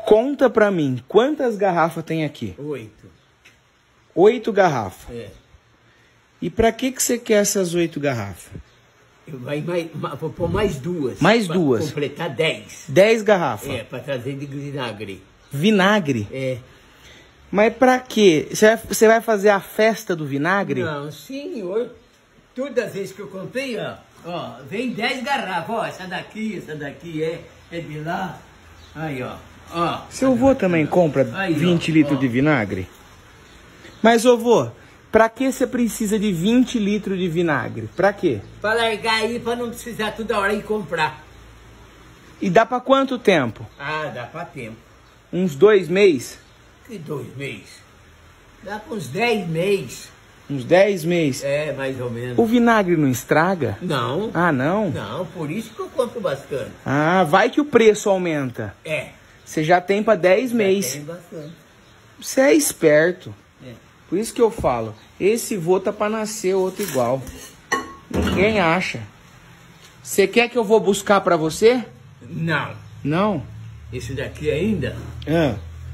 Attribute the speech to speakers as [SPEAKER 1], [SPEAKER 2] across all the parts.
[SPEAKER 1] Conta pra mim, quantas garrafas tem aqui?
[SPEAKER 2] 8.
[SPEAKER 1] 8 garrafas.
[SPEAKER 2] É.
[SPEAKER 1] E pra que você quer essas 8 garrafas?
[SPEAKER 2] Vou pôr mais 2.
[SPEAKER 1] Mais 2.
[SPEAKER 2] Completar 10.
[SPEAKER 1] 10 garrafas.
[SPEAKER 2] É, pra trazer de vinagre.
[SPEAKER 1] Vinagre?
[SPEAKER 2] É.
[SPEAKER 1] Mas pra quê? Você vai fazer a festa do vinagre?
[SPEAKER 2] Não, senhor. Todas as vezes que eu comprei, ó, vem 10 garrafas. Ó, essa daqui é de lá. Aí, ó.
[SPEAKER 1] Seu avô também compra
[SPEAKER 2] Aí,
[SPEAKER 1] 20
[SPEAKER 2] ó,
[SPEAKER 1] litros
[SPEAKER 2] ó.
[SPEAKER 1] de vinagre? Mas, ô avô, pra que você precisa de 20 litros de vinagre? Pra quê?
[SPEAKER 2] Pra largar aí, pra não precisar toda hora ir comprar.
[SPEAKER 1] E dá pra quanto tempo?
[SPEAKER 2] Ah, dá pra tempo.
[SPEAKER 1] Uns 2 meses?
[SPEAKER 2] Que 2 meses? Dá pra uns 10 meses.
[SPEAKER 1] Uns 10 meses?
[SPEAKER 2] É, mais ou menos.
[SPEAKER 1] O vinagre não estraga?
[SPEAKER 2] Não.
[SPEAKER 1] Ah, não?
[SPEAKER 2] Não, por isso que eu compro bastante.
[SPEAKER 1] Ah, vai que o preço aumenta.
[SPEAKER 2] É.
[SPEAKER 1] Você já tem pra 10 meses.
[SPEAKER 2] Tem bastante.
[SPEAKER 1] Você é esperto.
[SPEAKER 2] É.
[SPEAKER 1] Por isso que eu falo, esse vô tá pra nascer outro igual. Ninguém acha. Você quer que eu vou buscar pra você?
[SPEAKER 2] Não.
[SPEAKER 1] Não?
[SPEAKER 2] Esse daqui ainda,
[SPEAKER 1] Ah.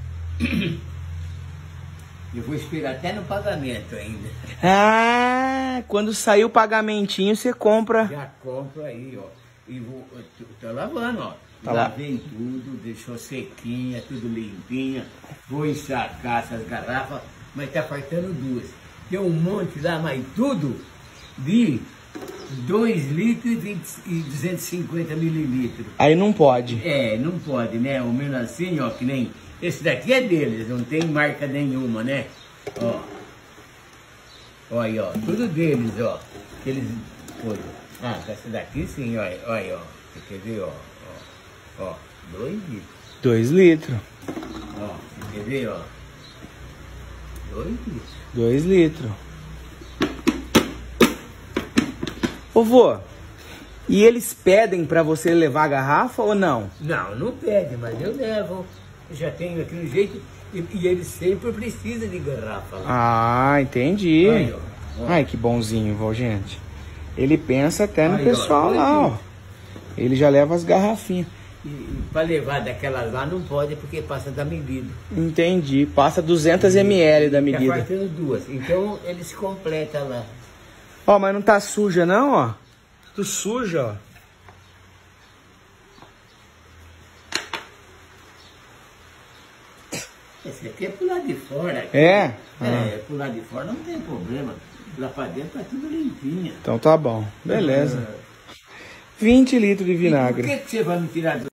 [SPEAKER 2] eu vou esperar até no pagamento ainda.
[SPEAKER 1] Ah, quando sair o pagamentinho, você compra.
[SPEAKER 2] Já compro aí, ó. E tô lavando, ó.
[SPEAKER 1] Tá lá.
[SPEAKER 2] Lavei tudo, deixou sequinha, tudo limpinha. Vou ensacar essas garrafas, mas tá faltando 2. Tem um monte lá, mas tudo de 2 litros e 250 mililitros.
[SPEAKER 1] Aí não pode.
[SPEAKER 2] É, não pode, né? O menos assim, ó, que nem... Esse daqui é deles, não tem marca nenhuma, né? Ó. Olha aí, ó. Tudo deles, ó. Eles... Ah, esse daqui sim, ó. Olha, ó. Você quer ver, ó? Ó. 2 litros.
[SPEAKER 1] 2 litros.
[SPEAKER 2] Ó. Você quer ver, ó? 2 litros.
[SPEAKER 1] 2 litros. Ô vô, e eles pedem pra você levar a garrafa ou não?
[SPEAKER 2] Não, não pede, mas eu levo. Eu já tenho aqui um jeito. E eles sempre precisam de garrafa lá.
[SPEAKER 1] Ah, entendi.
[SPEAKER 2] Aí, ó.
[SPEAKER 1] Ai, que bonzinho, vô, gente. Ele pensa até no
[SPEAKER 2] Aí, ó,
[SPEAKER 1] pessoal lá, ó.
[SPEAKER 2] dois
[SPEAKER 1] Ele já leva as garrafinhas.
[SPEAKER 2] E para levar daquelas lá não pode porque passa da medida.
[SPEAKER 1] Entendi. Passa 200 ml da
[SPEAKER 2] Tá
[SPEAKER 1] medida.
[SPEAKER 2] faltando 2. Então eles completam lá.
[SPEAKER 1] Ó, mas não tá suja não, ó. Tudo suja, ó.
[SPEAKER 2] Esse aqui é pro lado de fora. Aqui.
[SPEAKER 1] É?
[SPEAKER 2] É, pro lado de fora não tem problema. Lá pra dentro tá tudo limpinho.
[SPEAKER 1] Então tá bom. Beleza. 20 litros de vinagre.
[SPEAKER 2] Por que você vai me tirar do